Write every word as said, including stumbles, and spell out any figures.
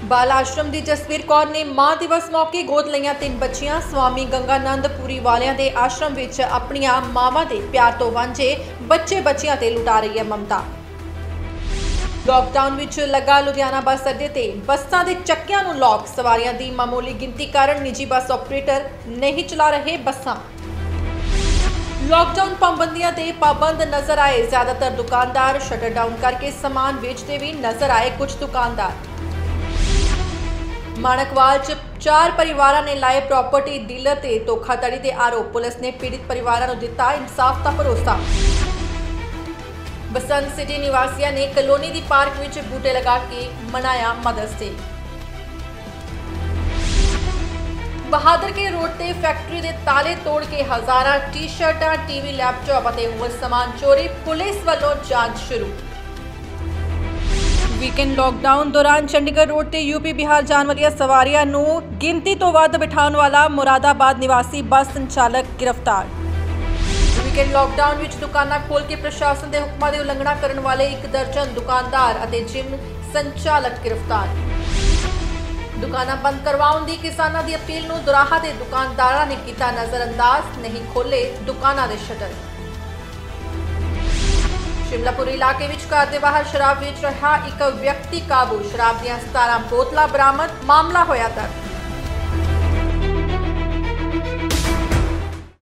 बाल आश्रम की जसवीर कौर ने मां दिवस मौके गोद लईआं तीन बच्चियां। स्वामी गंगानंद पुरी वालियां दे आश्रम विच अपनियां मावां दे प्यार तो वांझे बच्चे बच्चियां ते लुटा रही है ममता। लॉकडाउन विच लगा लुधियाना बस अड्डे ते बसां दे चक्कियां नूं लॉक। सवारियां दी मामूली गिनती कारण निजी बस ऑपरेटर नहीं चला रहे बसां। लॉकडाउन पाबंदियां ते पाबंद नजर आए ज्यादातर दुकानदार। शटर डाउन करके सामान बेचते भी नजर आए कुछ दुकानदार। माणकवाल च चार परिवारां ने लाए प्रॉपर्टी डीलर ते धोखाधड़ी के आरोप। पुलिस ने पीड़ित परिवारां नूं दिता इंसाफ का भरोसा। बसंत सिटी निवासियों ने कलोनी दी पार्क विच बूटे लगा के मनाया मदर्स डे। बहादुर के रोड ते फैक्ट्री दे ताले तोड़ के हजारां टी शर्टां टीवी लैपटॉप और होर सामान चोरी। पुलिस वालों जांच शुरू। वीकेंड लॉकडाउन दौरान चंडीगढ़ रोड ते यूपी बिहार जाने वाली सवारियां नूं गिनती तो वध बिठाउण वाला मुरादाबाद निवासी बस संचालक गिरफ्तार। वीकेंड लॉकडाउन विच दुकानां खोल के प्रशासन के हुक्मां दी उलंघना करने वाले एक दर्जन दुकानदार और जिम संचालक गिरफ्तार। दुकानां बंद करवाउण दी किसानां दी अपील नूं दुराहा दे दुकानदारां ने कीता नज़रअंदाज। नहीं खोले दुकानां दे शटर। शिमलापुर इलाके विच घर दे बाहर शराब बेच रहा एक व्यक्ति काबू। शराब दीआं सतारह बोतलां बरामद। मामला होया दर्ज।